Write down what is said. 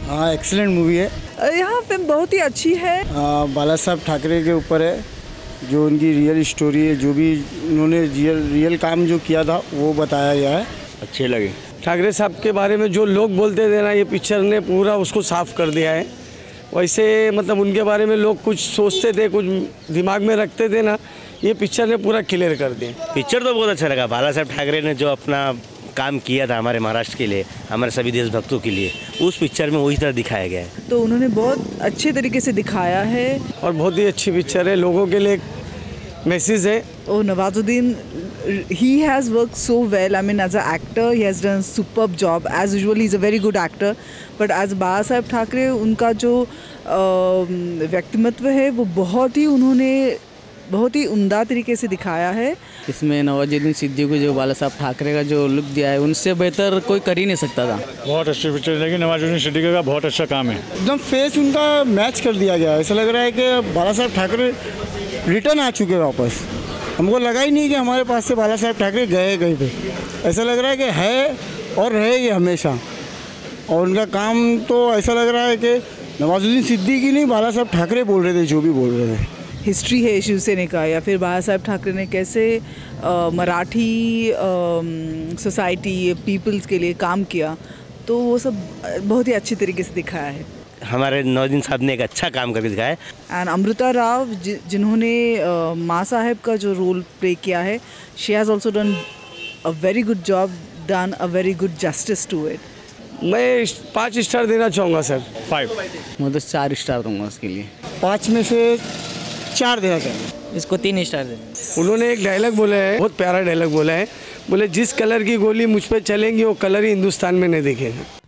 हाँ, excellent movie है। यहाँ फिल्म बहुत ही अच्छी है। बाला साहब ठाकरे के ऊपर है, जो उनकी रियल स्टोरी है, जो भी उन्होंने रियल काम जो किया था वो बताया गया है। अच्छे लगे। ठाकरे साहब के बारे में जो लोग बोलते थे ना, ये पिक्चर ने पूरा उसको साफ कर दिया है। वैसे मतलब उनके बारे में लोग कुछ सोचते थे, कुछ दिमाग में रखते थे ना, ये पिक्चर ने पूरा क्लियर कर दिया। पिक्चर तो बहुत अच्छा लगा। बाला साहब ठाकरे ने जो अपना काम किया था हमारे महाराष्ट्र के लिए, हमारे सभी देशभक्तों के लिए, उस पिक्चर में वही तरह दिखाया गया है। तो उन्होंने बहुत अच्छे तरीके से दिखाया है और बहुत ही अच्छी पिक्चर है, लोगों के लिए मैसेज है। और Nawazuddin, he has worked so well. I mean, as an actor, he has done a superb job. As usual, he's a very good actor. But as बाला साहब ठाकरे, उनका जो व्यक्तित्व है वो उन्होंने बहुत ही उम्दा तरीके से दिखाया है। इसमें नवाजुद्दीन सिद्दीकी को जो बाला साहब ठाकरे का जो लुक दिया है, उनसे बेहतर कोई कर ही नहीं सकता था। बहुत अच्छी पिक्चर लगी। नवाजुद्दीन सिद्दीकी का बहुत अच्छा काम है। एकदम फेस उनका मैच कर दिया गया है। ऐसा लग रहा है कि बाला साहब ठाकरे रिटर्न आ चुके वापस। हमको लगा ही नहीं कि हमारे पास से बाला साहब ठाकरे गए कहीं पे। ऐसा लग रहा है कि है और रहेंगे हमेशा। और उनका काम तो ऐसा लग रहा है कि नवाजुद्दीन सिद्दीकी नहीं, बाला साहब ठाकरे बोल रहे थे जो भी बोल रहे थे। हिस्ट्री है शिव सेना का, या फिर बाला साहब ठाकरे ने कैसे मराठी सोसाइटी पीपल्स के लिए काम किया, तो वो सब बहुत ही अच्छी तरीके से दिखाया है। हमारे नवाजुद्दीन साहब ने एक अच्छा काम करके दिखाया है। एंड अमृता राव जिन्होंने माँ साहब का जो रोल प्ले किया है, she has also done a very good job, done a very good justice to it. मैं 5 स्टार देना चाहूँगा सर। 5 मैं तो 4 स्टार दूंगा उसके लिए। 5 में से 4 देना चाहिए। इसको 3 स्टार देना। उन्होंने एक डायलॉग बोला है, बहुत प्यारा डायलॉग बोला है, बोले जिस कलर की गोली मुझ पे चलेंगी वो कलर ही हिंदुस्तान में नहीं दिखेगा।